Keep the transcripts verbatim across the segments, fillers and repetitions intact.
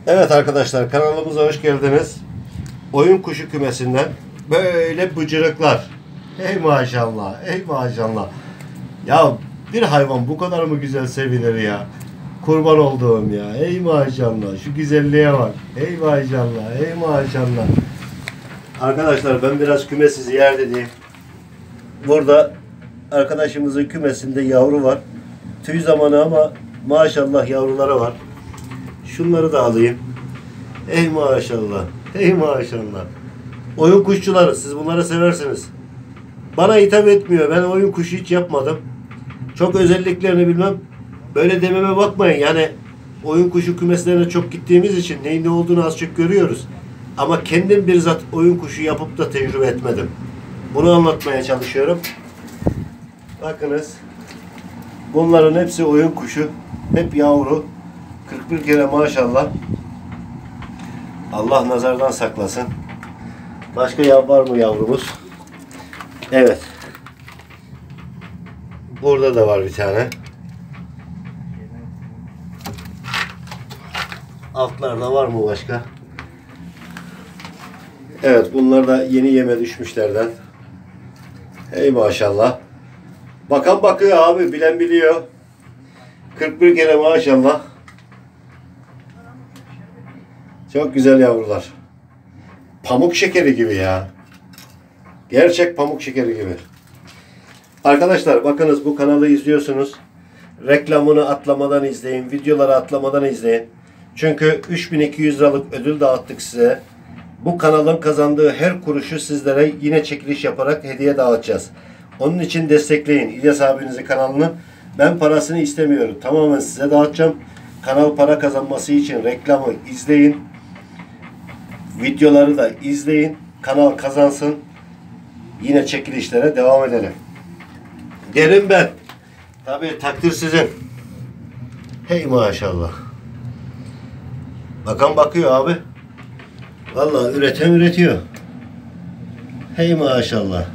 Evet arkadaşlar, kanalımıza hoş geldiniz. Oyun kuşu kümesinden böyle bıcırıklar. Hey maşallah, hey maşallah. Ya bir hayvan bu kadar mı güzel sevilir ya? Kurban olduğum ya. Hey maşallah, şu güzelliğe bak. Hey maşallah, hey maşallah. Arkadaşlar ben biraz kümesi ziyaret edeyim. Burada arkadaşımızın kümesinde yavru var. Tüy zamanı ama maşallah yavruları var. Şunları da alayım. Ey maşallah. Ey maşallah. Oyun kuşçuları, siz bunları seversiniz. Bana hitap etmiyor. Ben oyun kuşu hiç yapmadım. Çok özelliklerini bilmem. Böyle dememe bakmayın. Yani oyun kuşu kümeslerine çok gittiğimiz için neyin ne olduğunu az çok görüyoruz. Ama kendim bizzat oyun kuşu yapıp da tecrübe etmedim. Bunu anlatmaya çalışıyorum. Bakınız. Bunların hepsi oyun kuşu. Hep yavru. kırk bir kere maşallah. Allah nazardan saklasın. Başka yav var mı yavrumuz? Evet. Burada da var bir tane. Altlarda var mı başka? Evet, bunlar da yeni yeme düşmüşlerden. Hey maşallah. Bakan bakıyor abi, bilen biliyor. kırk bir kere maşallah. Çok güzel yavrular. Pamuk şekeri gibi ya. Gerçek pamuk şekeri gibi. Arkadaşlar bakınız, bu kanalı izliyorsunuz. Reklamını atlamadan izleyin. Videoları atlamadan izleyin. Çünkü üç bin iki yüz liralık ödül dağıttık size. Bu kanalın kazandığı her kuruşu sizlere yine çekiliş yaparak hediye dağıtacağız. Onun için destekleyin İlyas abinizin kanalını. Ben parasını istemiyorum. Tamamen size dağıtacağım. Kanal para kazanması için reklamı izleyin. Videoları da izleyin. Kanal kazansın. Yine çekilişlere devam edelim. Derim ben. Tabii takdir sizin. Hey maşallah. Bakan bakıyor abi. Vallahi üreten üretiyor. Hey maşallah.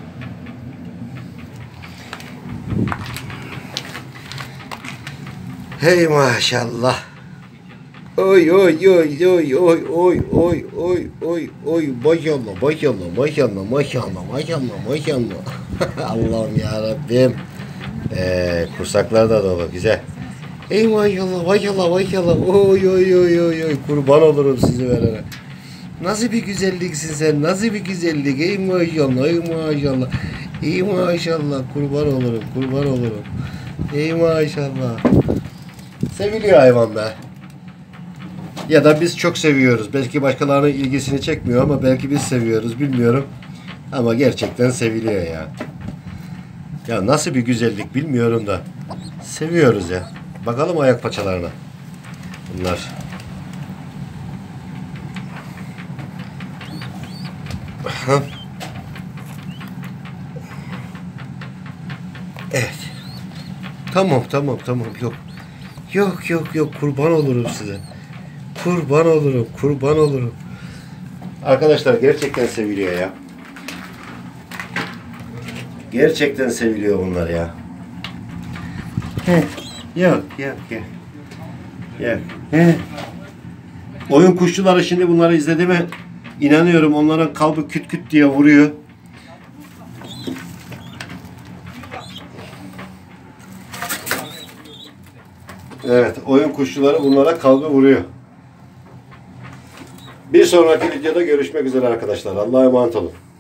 Hey maşallah. Oy oy oy oy oy oy oy oy oy oy maşallah maşallah maşallah maşallah maşallah maşallah. Allah'ım ya Rabbim. Ee, kursaklar da dolu, güzel. Ey maşallah maşallah maşallah. Oy oy oy oy oy, kurban olurum sizi verene. Nasıl bir güzelliksin sen, nasıl bir güzellik. Ey maşallah, ey maşallah. Ey maşallah, kurban olurum, kurban olurum. Ey maşallah. Seviliyor hayvan be. Ya da biz çok seviyoruz. Belki başkalarının ilgisini çekmiyor ama belki biz seviyoruz, bilmiyorum. Ama gerçekten seviliyor ya. Ya nasıl bir güzellik bilmiyorum da seviyoruz ya. Bakalım ayak paçalarına. Bunlar. Evet. Tamam tamam tamam, yok. Yok yok yok, kurban olurum size. Kurban olurum, kurban olurum. Arkadaşlar gerçekten seviliyor ya. Gerçekten seviliyor bunlar ya. Heh. Yok yok yok. Yok. Heh. Oyun kuşçuları şimdi bunları izledi mi? İnanıyorum onların kalbi küt küt diye vuruyor. Evet, oyun kuşçuları bunlara kalbi vuruyor. Bir sonraki videoda görüşmek üzere arkadaşlar. Allah'a emanet olun.